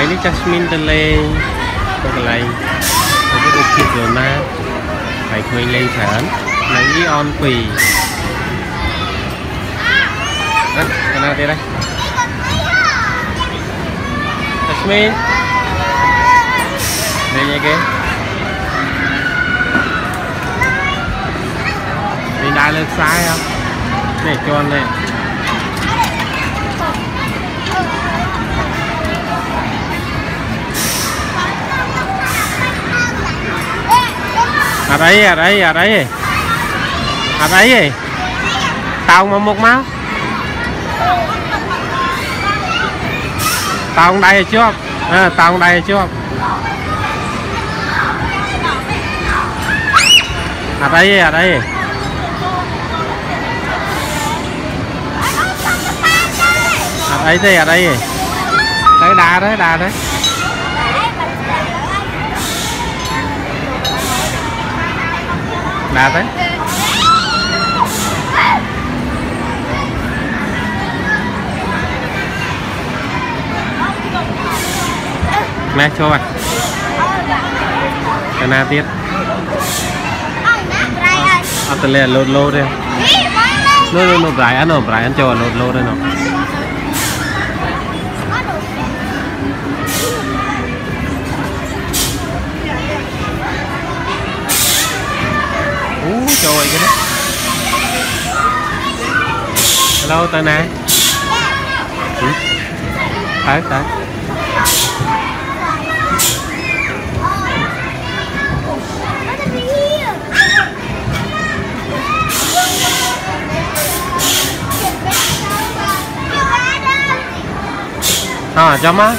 នេះចាស់ស្មីនទៅលេងទៅកន្លែងទៅរូបភាពយន្តណាហើយក្មេងលេងច្រើននៅ AEON 2អត់កណាទៀតហើយចាស់ស្មីនលេងអីគេលេងដើរលើខ្សែហ៎នេះជន់នេះอะไรตองมามุกมาตองได้ชอบตองได้ชอบอะไรthế đấy đá đấy đá đấy mẹ cho bạn cái nào tiếp từ lẹ lột đây lột rải ăn cho lột đây nó trời cái đó hello tới nè tới cho má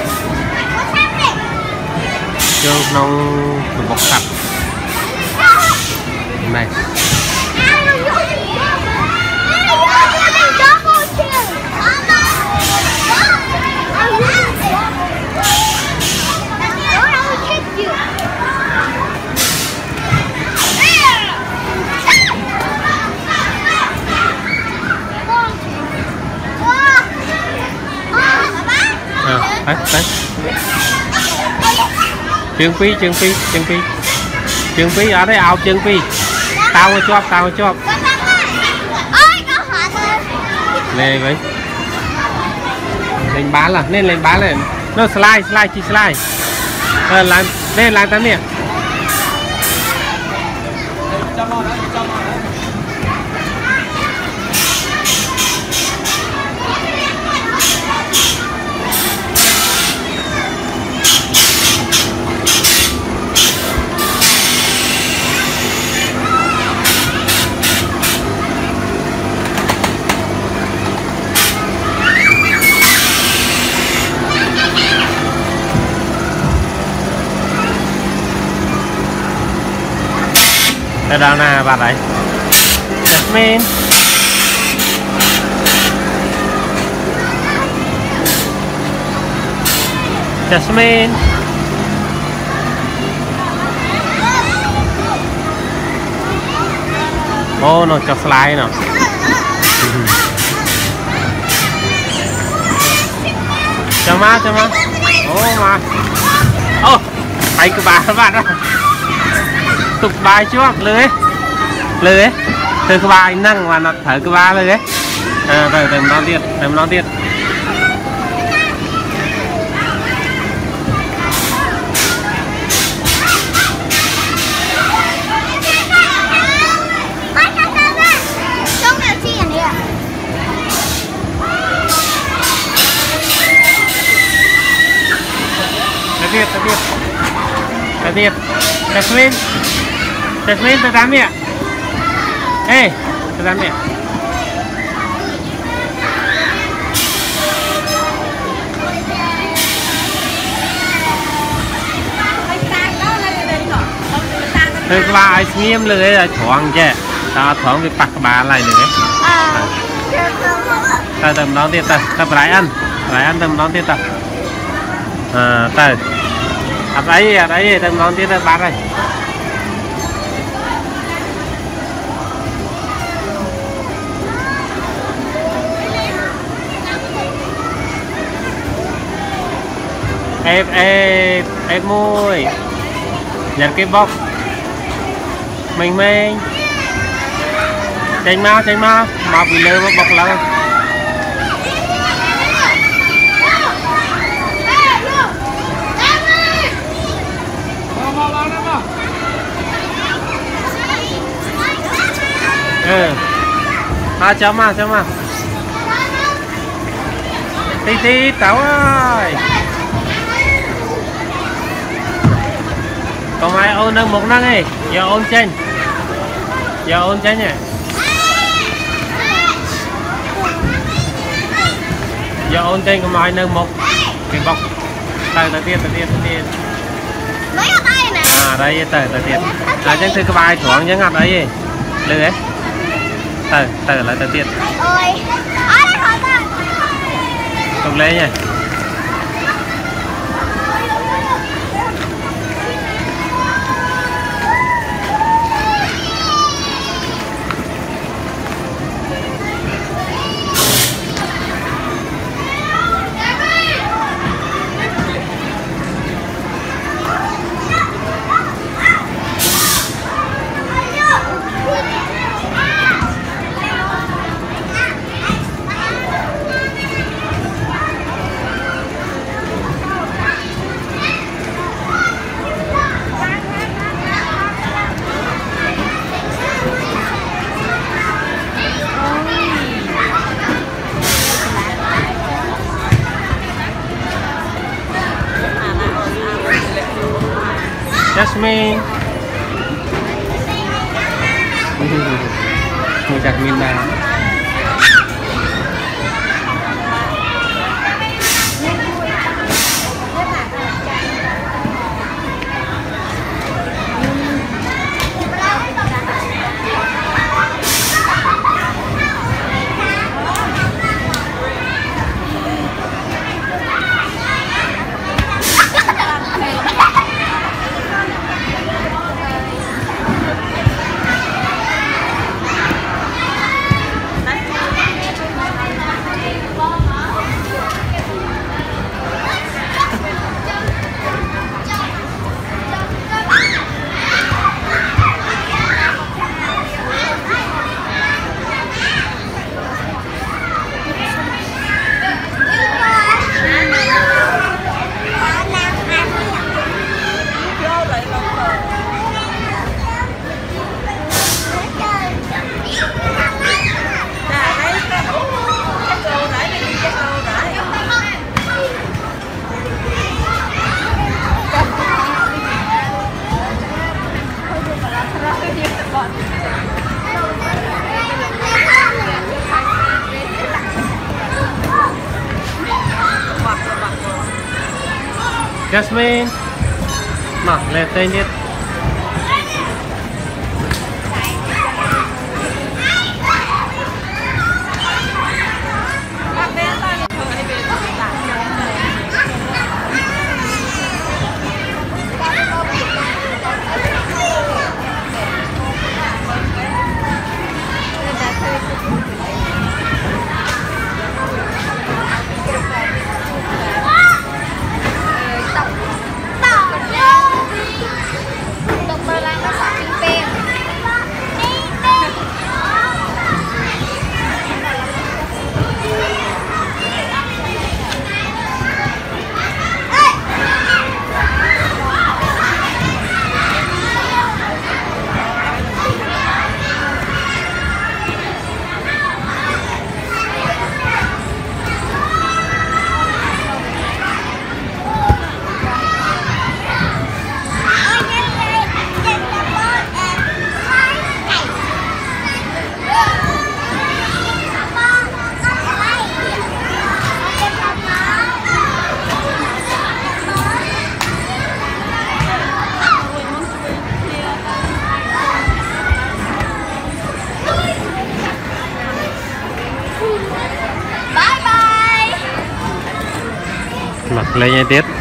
cho nông bọc sạch này đấy Trương Phi ở đây ao Trương Phi tao chóp lên vậy lên bán là nên lên bán lên nó slide làm lên làm tao nè đây đâu nè bạn đấy Jasmine ô nó cho slide nào cho má ô mà ô tay của bà các bạn đó tục bài trước lưới từ cái bài năng mà nó thở cái ba lưới rồi đừng nói tiết Tiếp Jasmine tới đám mẹ ê tới đám mẹ từ ba ai nghiêm lưới là thoáng chứ ta thoáng cái bạc bà lại nữa ta tầm đón tiếp ta phải ăn tầm đón tiếp ta tới đấy tầm đón tiếp ta bát đây ép môi nhặt cái bọc mình tránh mau mà bị lơ bọc lơ chấm mà tí táo ơi còn ai ôn nâng một năng ấy giờ ôn chanh nhỉ giờ ôn chanh còn ai nâng một cái bọc tay tiền mới ở đây nè đây tờ tiền chẳng thử cái bài thoáng chẳng ngặt đấy lừa ấy tờ là tờ tiền ôi tục lấy nhỉ Jasmine Jasmine nào Jasmine mà lên tên nhất mặc lên nha tiếp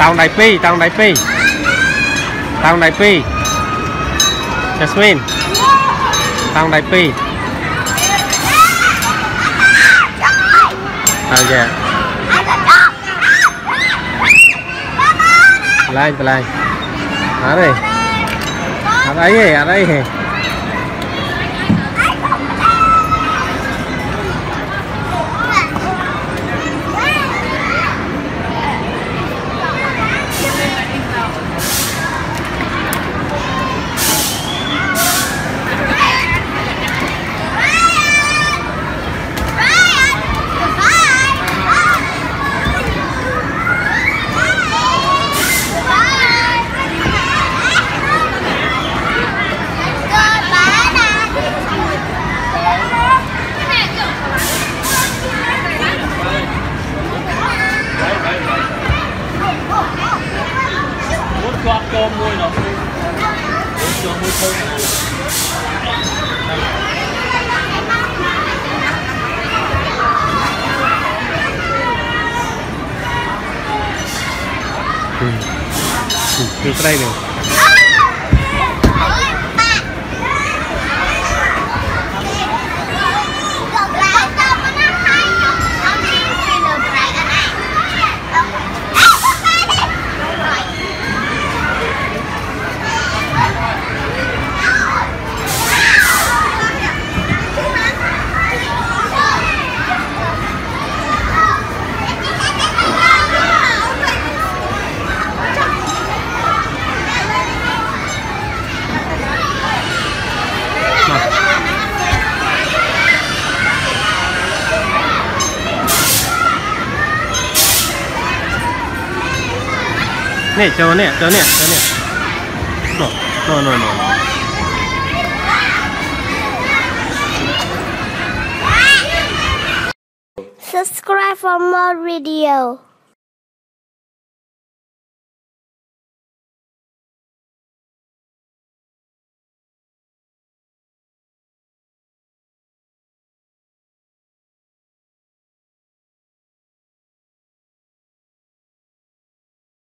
tao đại pi Jasmine tao đại pi dạ Pelai ở đây từ đây này nè cho nè no Subscribe for more video.